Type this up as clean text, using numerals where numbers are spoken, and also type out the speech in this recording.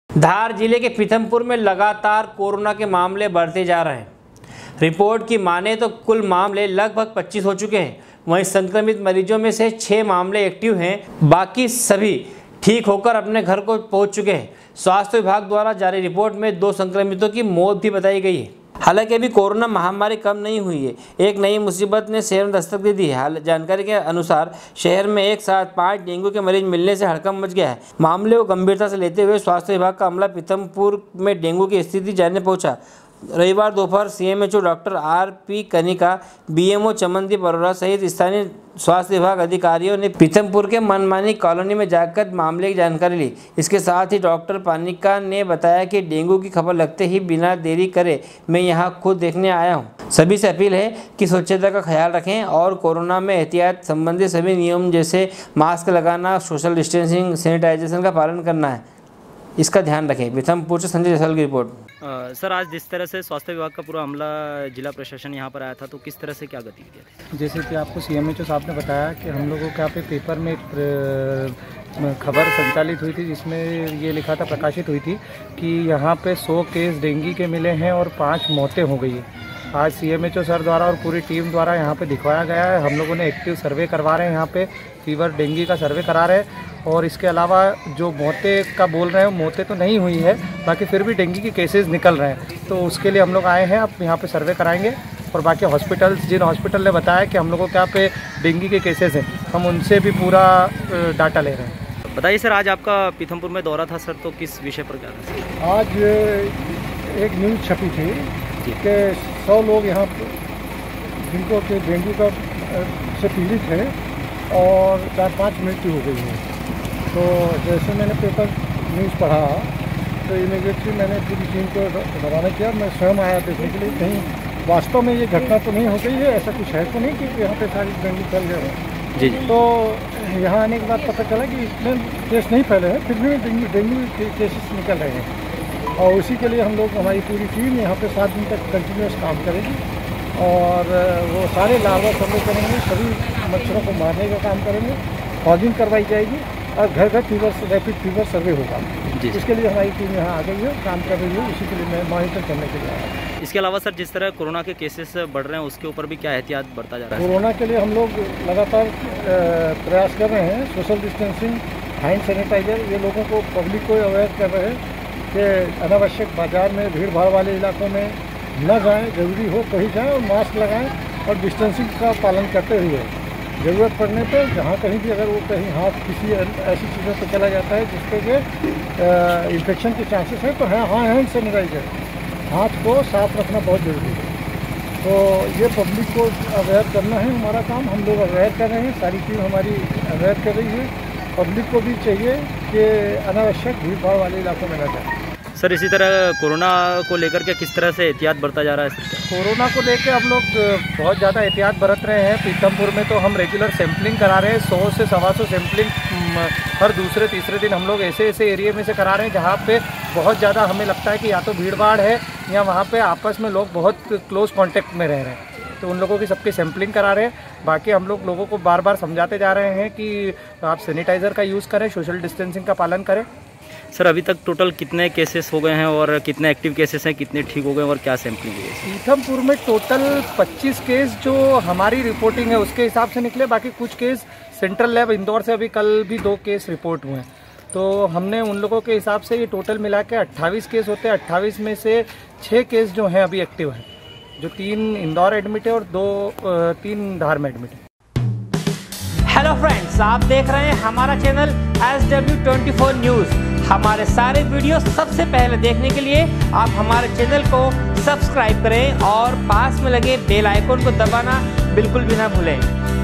धार जिले के पीथमपुर में लगातार कोरोना के मामले बढ़ते जा रहे हैं। रिपोर्ट की माने तो कुल मामले लगभग 25 हो चुके हैं। वहीं संक्रमित मरीजों में से 6 मामले एक्टिव हैं, बाकी सभी ठीक होकर अपने घर को पहुंच चुके हैं। स्वास्थ्य विभाग द्वारा जारी रिपोर्ट में 2 संक्रमितों की मौत भी बताई गई है। हालांकि अभी कोरोना महामारी कम नहीं हुई है। एक नई मुसीबत ने शहर में दस्तक दे दी है। जानकारी के अनुसार शहर में एक साथ 5 डेंगू के मरीज मिलने से हड़कंप मच गया है। मामले को गंभीरता से लेते हुए स्वास्थ्य विभाग का अमला पीथमपुर में डेंगू की स्थिति जानने पहुंचा। रविवार दोपहर CMHO doctor R P. Kanika, BMO Chamandeep Arora सहित स्थानीय स्वास्थ्य विभाग अधिकारियों ने पीथमपुर के मनमानी कॉलोनी में जाकर मामले की जानकारी ली। इसके साथ ही डॉक्टर पानिका ने बताया कि डेंगू की खबर लगते ही बिना देरी करे मैं यहां खुद देखने आया हूं। सभी से अपील है कि स्वच्छता का ख्याल रखें और कोरोना में एहतियात संबंधी सभी नियम जैसे मास्क लगाना, सोशल डिस्टेंसिंग, सैनिटाइजेशन का पालन करना है, इसका ध्यान रखें। पीथमपुर से संजय जैसवाल की रिपोर्ट। सर, आज जिस तरह से स्वास्थ्य विभाग का पूरा अमला, जिला प्रशासन यहाँ पर आया था, तो किस तरह से क्या गतिविधियाँ थी? जैसे कि आपको सीएमएचओ साहब ने बताया कि हम लोगों के यहाँ पे पेपर में खबर संचालित हुई थी, जिसमें ये लिखा था, प्रकाशित हुई थी कि यहाँ पे 100 केस डेंगू के मिले हैं और 5 मौतें हो गई है। आज सीएमएचओ सर द्वारा और पूरी टीम द्वारा यहाँ पे दिखवाया गया है। हम लोगों ने एक्टिव सर्वे करवा रहे हैं, यहाँ पे फीवर डेंगू का सर्वे करा रहे हैं। और इसके अलावा जो मौतें का बोल रहे हैं, मौतें तो नहीं हुई है, बाकी फिर भी डेंगू के केसेस निकल रहे हैं, तो उसके लिए हम लोग आए हैं। अब यहाँ पे सर्वे कराएंगे और बाकी हॉस्पिटल्स, जिन हॉस्पिटल ने बताया कि हम लोगों के यहाँ पे डेंगू के केसेस हैं, हम उनसे भी पूरा डाटा ले रहे हैं। बताइए सर, आज आपका पीथमपुर में दौरा था सर, तो किस विषय पर क्या था? आज एक न्यूज़ छपी थी कि 100 लोग यहाँ जिनको के डेंगू का से पीड़ित है और 4-5 मृत्यु हो गई है। तो जैसे मैंने पेपर न्यूज़ पढ़ा तो इमीडिएटली मैंने पूरी टीम को रवाना किया। मैं स्वयं आया देखने के लिए कहीं वास्तव में ये घटना तो नहीं हो गई है, ऐसा कुछ है तो नहीं कि यहाँ पे सारी डेंगू फैल गए हैं। जी। तो यहाँ आने के बाद पता चला कि इतने केस नहीं फैले हैं, फिर भी डेंगू केसेस निकल रहे हैं। और उसी के लिए हम लोग, हमारी पूरी टीम यहाँ पे 7 दिन तक कंटिन्यूस काम करेगी और वो सारे लार्वा सर्वे करेंगे, सभी मच्छरों को मारने का काम करेंगे, फॉगिंग करवाई जाएगी और घर घर फीवर, रैपिड फीवर सर्वे होगा। इसके लिए हमारी टीम यहाँ आ गई है, काम कर रही है, उसी के लिए मैं मॉनिटर करने के लिए आया। इसके अलावा सर, जिस तरह कोरोना के केसेस बढ़ रहे हैं, उसके ऊपर भी क्या एहतियात बरता जा रहा है? कोरोना के लिए हम लोग लगातार प्रयास कर रहे हैं। सोशल डिस्टेंसिंग, हैंड सैनिटाइजर, ये लोगों को, पब्लिक को अवेयर कर रहे हैं कि अनावश्यक बाजार में, भीड़ भाड़ वाले इलाकों में न जाएँ, ज़रूरी हो तो ही जाएँ और मास्क लगाएँ और डिस्टेंसिंग का पालन करते हुए ज़रूरत पड़ने पर जहाँ कहीं भी अगर वो कहीं हाथ किसी ऐसी चीज़ों पर चला जाता है जिसके कि इन्फेक्शन के चांसेस है, तो हाँ, हैंड सैनिटाइजर, हाथ को साफ रखना बहुत ज़रूरी है। तो ये पब्लिक को अवेयर करना है हमारा काम। हम लोग अवेयर कर रहे हैं, सारी टीम हमारी अवेयर कर रही है। पब्लिक को भी चाहिए कि अनावश्यक भीड़ भाड़ वाले इलाकों में न जाए। सर, इसी तरह कोरोना को लेकर के किस तरह से एहतियात बरता जा रहा है सर? कोरोना को लेकर हम लोग बहुत ज़्यादा एहतियात बरत रहे हैं। पीथमपुर में तो हम रेगुलर सैंपलिंग करा रहे हैं। 100 से 125 सैंपलिंग हर दूसरे तीसरे दिन हम लोग ऐसे एरिया में से करा रहे हैं जहाँ पे बहुत ज़्यादा हमें लगता है कि या तो भीड़ भाड़ है या वहाँ पे आपस में लोग बहुत क्लोज कॉन्टेक्ट में रह रहे हैं, तो उन लोगों की सबकी सैंपलिंग करा रहे हैं। बाकी हम लोग लोगों को बार बार समझाते जा रहे हैं कि आप सैनिटाइज़र का यूज़ करें, सोशल डिस्टेंसिंग का पालन करें। सर, अभी तक टोटल कितने केसेस हो गए हैं और कितने एक्टिव केसेस हैं, कितने ठीक हो गए और क्या सैंपलिंग हुई है? पीथमपुर में टोटल 25 केस जो हमारी रिपोर्टिंग है उसके हिसाब से निकले। बाकी कुछ केस सेंट्रल लैब इंदौर से अभी कल भी 2 केस रिपोर्ट हुए हैं। तो हमने उन लोगों के हिसाब से ये टोटल मिला के 28 केस होते हैं। 28 में से 6 केस जो हैं अभी एक्टिव हैं, जो 3 इंदौर एडमिट है और 3 धार में एडमिट है। हेलो फ्रेंड्स, आप देख रहे हैं हमारा चैनल SW24 न्यूज़। हमारे सारे वीडियो सबसे पहले देखने के लिए आप हमारे चैनल को सब्सक्राइब करें और पास में लगे बेल आइकन को दबाना बिल्कुल भी ना भूलें।